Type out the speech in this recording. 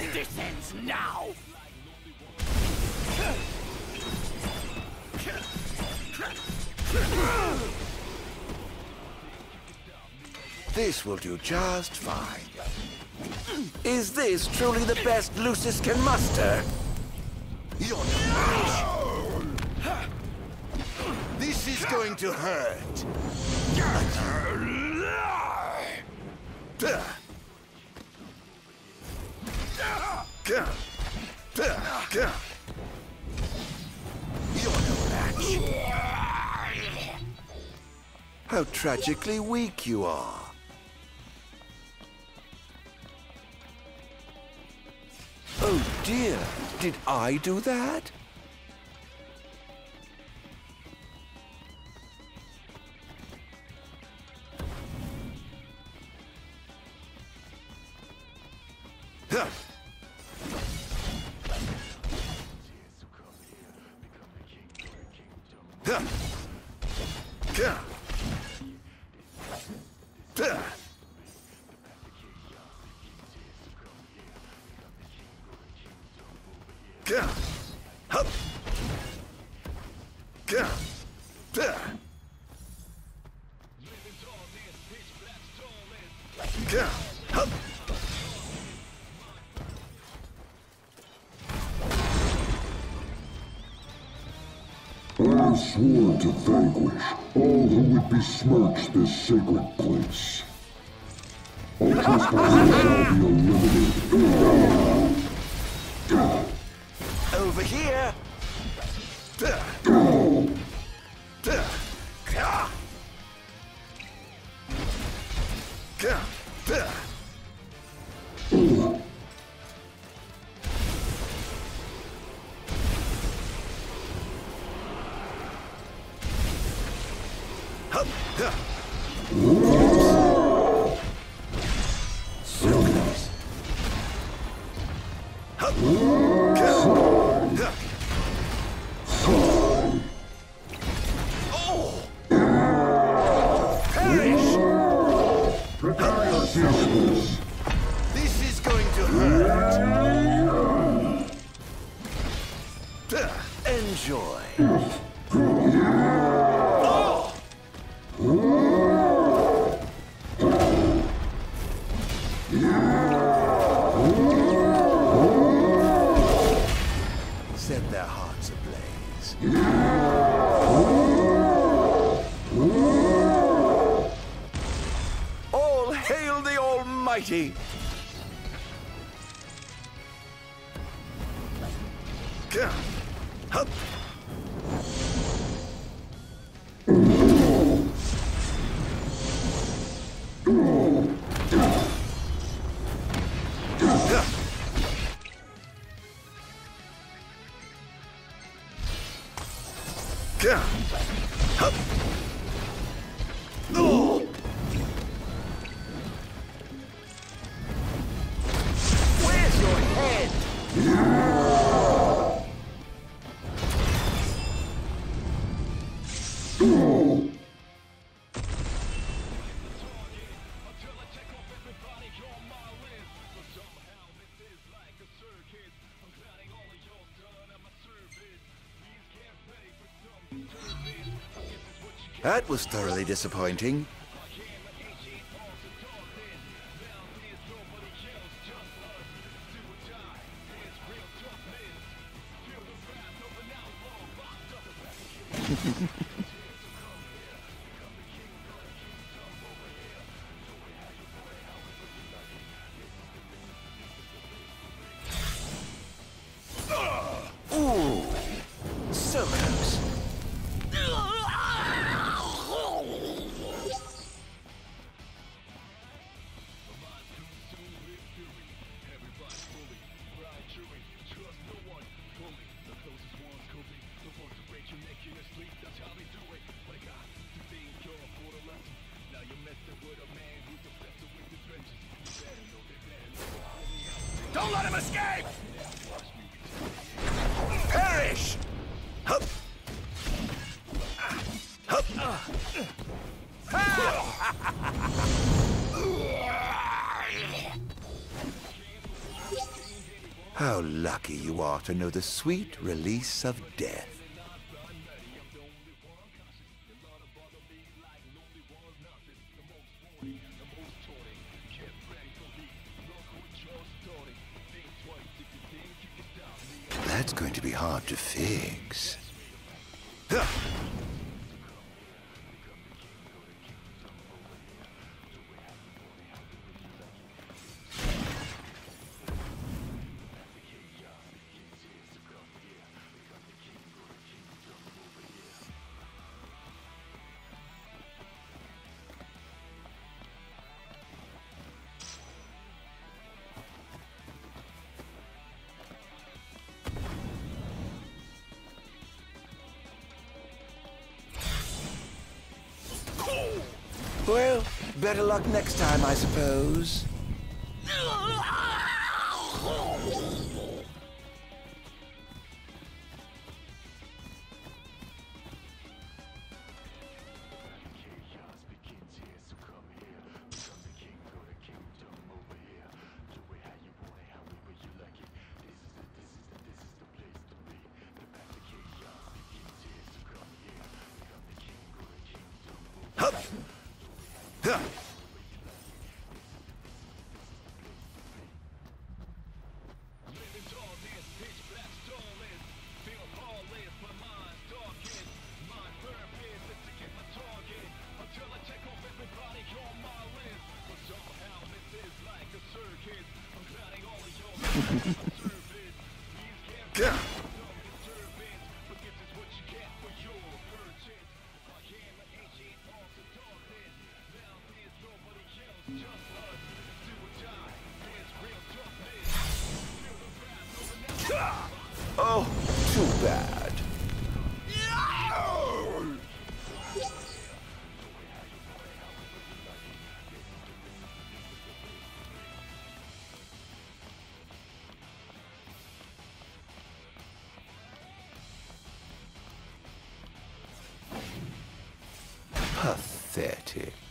This ends now! This will do just fine. Is this truly the best Lucis can muster? You're no match. This is going to hurt. You're no match. How tragically weak you are. Oh dear, did I do that? Huh. Huh. Huh. Huh. Gah! Hup! Gah! Gah! Gah! Hup! I swore to vanquish all who would besmirch this sacred place. All trespassers shall be eliminated. Over here! This is going to hurt. Enjoy. Set their hearts ablaze. All hail the Almighty! Gah! Hup! Gah! Hup! Oh! Where's your head? That was thoroughly disappointing. Ooh, so close. Don't let him escape! Perish! Hup! Hup! How lucky you are to know the sweet release of death. That's going to be hard to fix. Well, better luck next time, I suppose. Hup! Huh. Yeah. Oh, too bad. Pathetic.